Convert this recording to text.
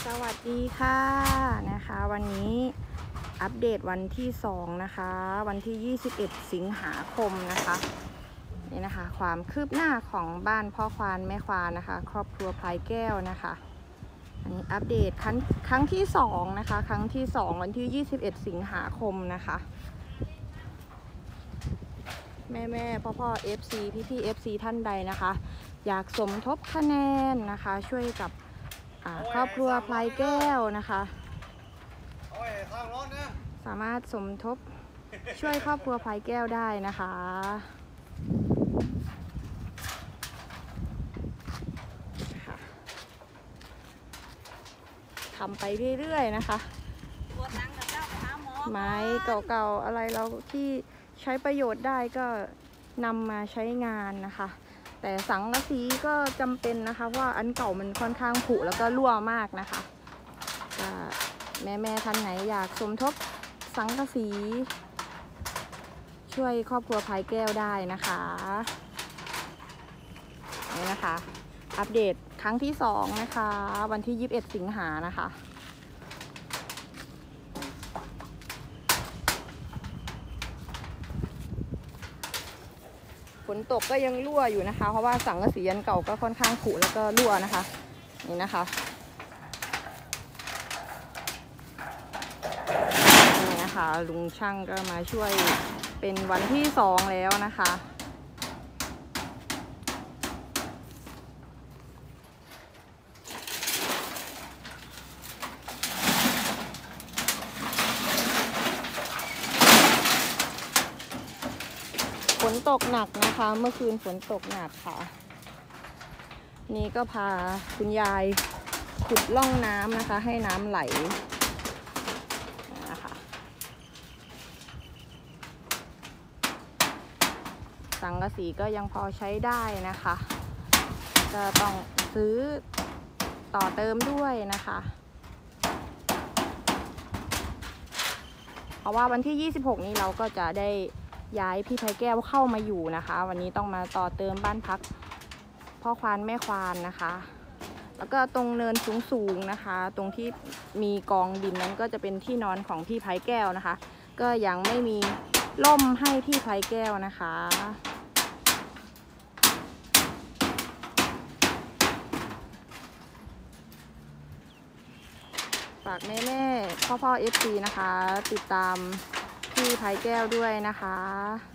สวัสดีค่ะนะคะวันนี้อัปเดตวันที่2นะคะวันที่21สิงหาคมนะคะนี่นะคะความคืบหน้าของบ้านพ่อควานแม่ควานนะคะครอบครัวพลายแก้วนะคะอันนี้อัปเดตครั้งที่2นะคะครั้งที่2วันที่21สิงหาคมนะคะแม่พ่อFC พี่FC ท่านใดนะคะอยากสมทบคะแนนนะคะช่วยกับครอบครัวพลายแก้วนะคะสามารถสมทบช่วยครอบครัวพลายแก้วได้นะคะทำไปเรื่อยๆนะคะไม้เก่าๆอะไรเราที่ใช้ประโยชน์ได้ก็นำมาใช้งานนะคะแต่สังกะสีก็จำเป็นนะคะว่าอันเก่ามันค่อนข้างผุแล้วก็รั่วมากนะคะแม่ท่านไหนอยากสมทบสังกะสีช่วยครอบครัวพลายแก้วได้นะคะนี่นะคะอัปเดตครั้งที่2นะคะวันที่21สิงหานะคะฝนตกก็ยังรั่วอยู่นะคะเพราะว่าสังกะสีอันเก่าก็ค่อนข้างผุแล้วก็รั่วนะคะนี่นะคะลุงช่างก็มาช่วยเป็นวันที่2แล้วนะคะฝนตกหนักนะคะเมื่อคืนฝนตกหนักค่ะนี่ก็พาคุณยายขุดร่องน้ำนะคะให้น้ำไหลสังกะสีก็ยังพอใช้ได้นะคะก็ต้องซื้อต่อเติมด้วยนะคะเพราะว่าวันที่26นี้เราก็จะได้ย้ายพี่พลายแก้วเข้ามาอยู่นะคะวันนี้ต้องมาต่อเติมบ้านพักพ่อควานแม่ควานนะคะแล้วก็ตรงเนินสูงๆนะคะตรงที่มีกองดินนั้นก็จะเป็นที่นอนของพี่พลายแก้วนะคะก็ยังไม่มีร่มให้พี่พลายแก้วนะคะฝากแม่พ่อFCนะคะติดตามพี่พลายแก้วด้วยนะคะ